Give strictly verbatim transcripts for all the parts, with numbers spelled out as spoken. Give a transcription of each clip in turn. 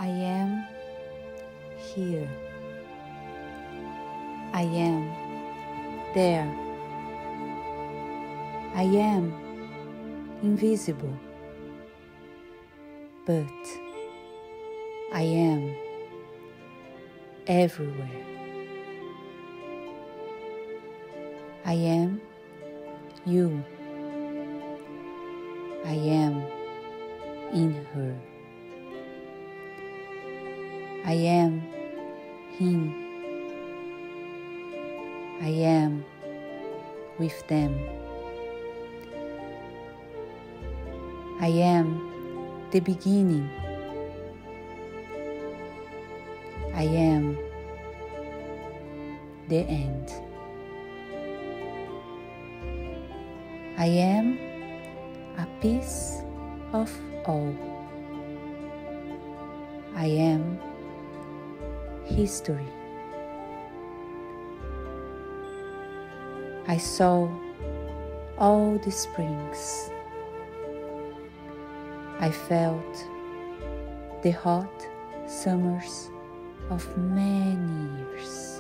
I am here. I am there. I am invisible, but I am everywhere. I am you. I am in her. I am him. I am with them. I am the beginning. I am the end. I am a piece of all. I am history. I saw all the springs. I felt the hot summers of many years.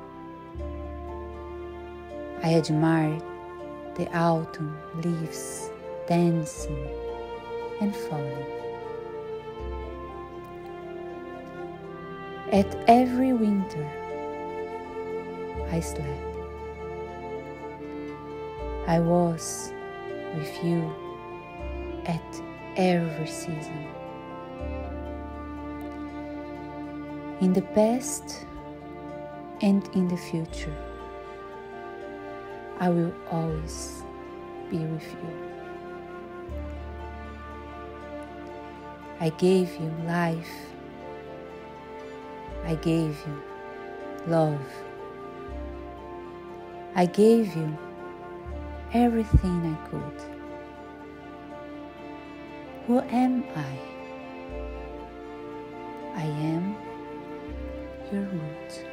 I admired the autumn leaves dancing and falling. At every winter, I slept. I was with you at every season. In the past and in the future, I will always be with you. I gave you life. I gave you love. I gave you everything I could. Who am I? I am your root.